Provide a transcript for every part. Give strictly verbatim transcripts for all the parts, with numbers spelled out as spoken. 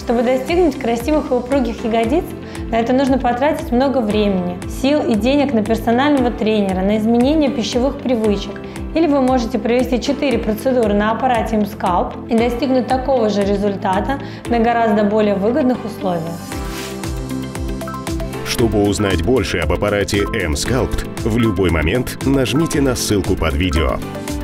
Чтобы достигнуть красивых и упругих ягодиц, на это нужно потратить много времени, сил и денег на персонального тренера, на изменение пищевых привычек. Или вы можете провести четыре процедуры на аппарате M-Scalp и достигнуть такого же результата на гораздо более выгодных условиях. Чтобы узнать больше об аппарате M-Scalp, в любой момент нажмите на ссылку под видео.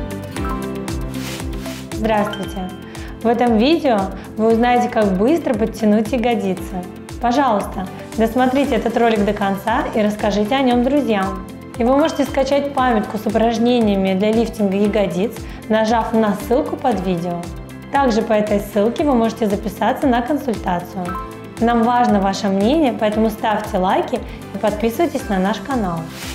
Здравствуйте! В этом видео вы узнаете, как быстро подтянуть ягодицы. Пожалуйста, досмотрите этот ролик до конца и расскажите о нем друзьям. И вы можете скачать памятку с упражнениями для лифтинга ягодиц, нажав на ссылку под видео. Также по этой ссылке вы можете записаться на консультацию. Нам важно ваше мнение, поэтому ставьте лайки и подписывайтесь на наш канал.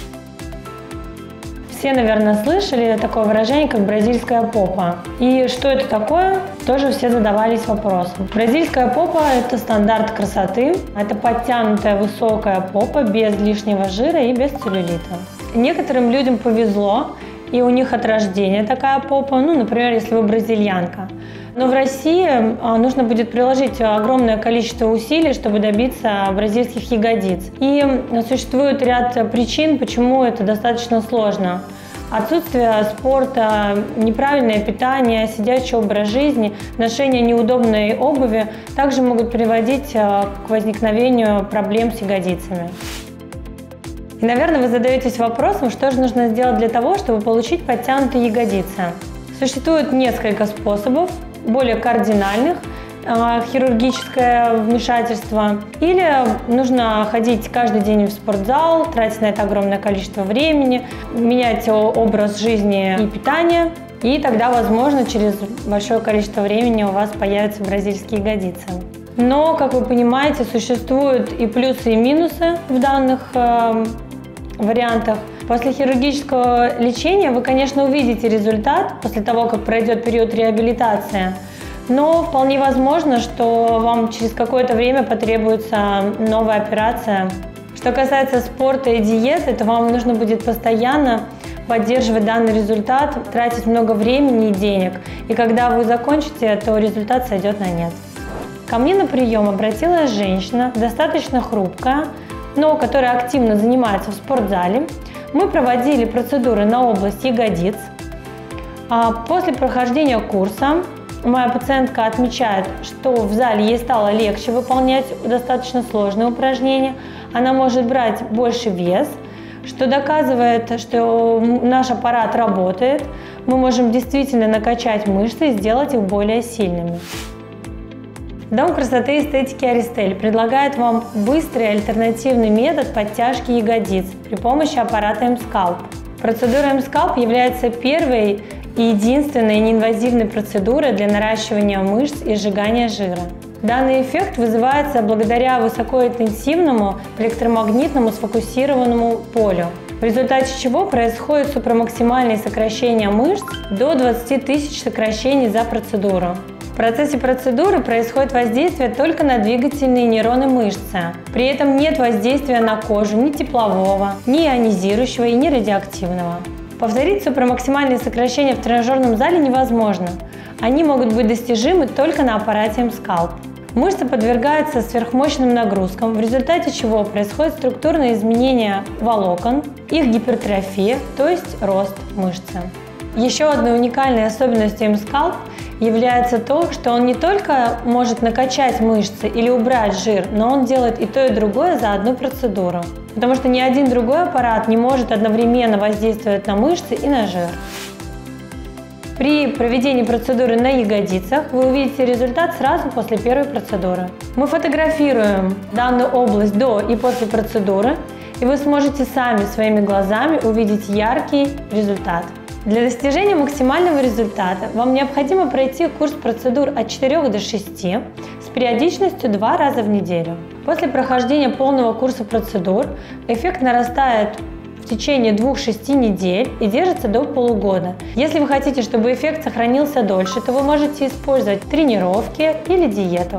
Все, наверное, слышали такое выражение, как бразильская попа. И что это такое, тоже все задавались вопросом. Бразильская попа – это стандарт красоты. Это подтянутая высокая попа без лишнего жира и без целлюлита. Некоторым людям повезло, и у них от рождения такая попа, ну, например, если вы бразильянка. Но в России нужно будет приложить огромное количество усилий, чтобы добиться бразильских ягодиц. И существует ряд причин, почему это достаточно сложно. Отсутствие спорта, неправильное питание, сидячий образ жизни, ношение неудобной обуви также могут приводить к возникновению проблем с ягодицами. И, наверное, вы задаетесь вопросом, что же нужно сделать для того, чтобы получить подтянутые ягодицы. Существует несколько способов, более кардинальных, э, хирургическое вмешательство, или нужно ходить каждый день в спортзал, тратить на это огромное количество времени, менять образ жизни и питания, и тогда, возможно, через большое количество времени у вас появятся бразильские ягодицы. Но, как вы понимаете, существуют и плюсы, и минусы в данных э, вариантах. После хирургического лечения вы, конечно, увидите результат после того, как пройдет период реабилитации, но вполне возможно, что вам через какое-то время потребуется новая операция. Что касается спорта и диеты, то вам нужно будет постоянно поддерживать данный результат, тратить много времени и денег, и когда вы закончите, то результат сойдет на нет. Ко мне на прием обратилась женщина, достаточно хрупкая, но которая активно занимается в спортзале. Мы проводили процедуры на область ягодиц. После прохождения курса моя пациентка отмечает, что в зале ей стало легче выполнять достаточно сложные упражнения. Она может брать больше вес, что доказывает, что наш аппарат работает. Мы можем действительно накачать мышцы и сделать их более сильными. Дом красоты и эстетики Аристель предлагает вам быстрый альтернативный метод подтяжки ягодиц при помощи аппарата M-Scalp. Процедура M-Scalp является первой и единственной неинвазивной процедурой для наращивания мышц и сжигания жира. Данный эффект вызывается благодаря высокоинтенсивному электромагнитному сфокусированному полю, в результате чего происходит супрамаксимальное сокращение мышц до двадцати тысяч сокращений за процедуру. В процессе процедуры происходит воздействие только на двигательные нейроны мышцы. При этом нет воздействия на кожу ни теплового, ни ионизирующего и ни радиоактивного. Повторить супрамаксимальные сокращения в тренажерном зале невозможно. Они могут быть достижимы только на аппарате M-Scalp. Мышцы подвергаются сверхмощным нагрузкам, в результате чего происходит структурное изменение волокон, их гипертрофия, то есть рост мышцы. Еще одной уникальной особенностью M-Scalp является то, что он не только может накачать мышцы или убрать жир, но он делает и то, и другое за одну процедуру. Потому что ни один другой аппарат не может одновременно воздействовать на мышцы и на жир. При проведении процедуры на ягодицах вы увидите результат сразу после первой процедуры. Мы фотографируем данную область до и после процедуры, и вы сможете сами своими глазами увидеть яркий результат. Для достижения максимального результата вам необходимо пройти курс процедур от четырёх до шести с периодичностью два раза в неделю. После прохождения полного курса процедур эффект нарастает в течение двух-шести недель и держится до полугода. Если вы хотите, чтобы эффект сохранился дольше, то вы можете использовать тренировки или диету.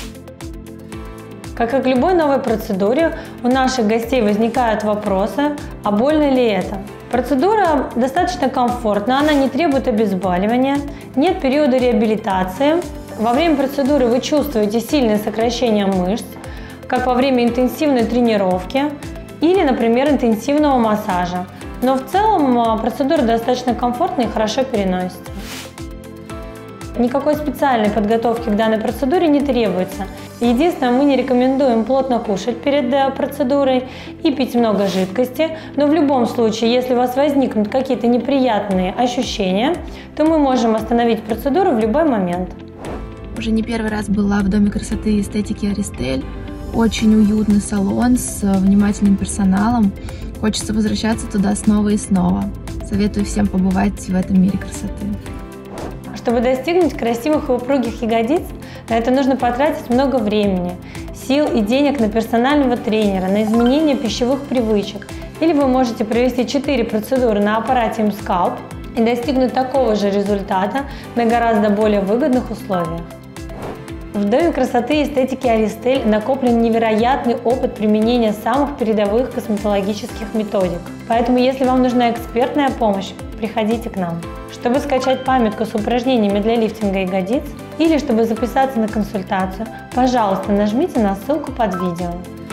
Как и к любой новой процедуре, у наших гостей возникают вопросы, а больно ли это? Процедура достаточно комфортна, она не требует обезболивания, нет периода реабилитации. Во время процедуры вы чувствуете сильное сокращение мышц, как во время интенсивной тренировки или, например, интенсивного массажа. Но в целом процедура достаточно комфортная и хорошо переносится. Никакой специальной подготовки к данной процедуре не требуется. Единственное, мы не рекомендуем плотно кушать перед процедурой и пить много жидкости, но в любом случае, если у вас возникнут какие-то неприятные ощущения, то мы можем остановить процедуру в любой момент. Уже не первый раз была в Доме красоты и эстетики Аристель. Очень уютный салон с внимательным персоналом. Хочется возвращаться туда снова и снова. Советую всем побывать в этом мире красоты. Чтобы достигнуть красивых и упругих ягодиц, на это нужно потратить много времени, сил и денег на персонального тренера, на изменение пищевых привычек. Или вы можете провести четыре процедуры на аппарате М-Скалп и достигнуть такого же результата на гораздо более выгодных условиях. В Доме красоты и эстетики Аристель накоплен невероятный опыт применения самых передовых косметологических методик. Поэтому, если вам нужна экспертная помощь, приходите к нам. Чтобы скачать памятку с упражнениями для лифтинга ягодиц или чтобы записаться на консультацию, пожалуйста, нажмите на ссылку под видео.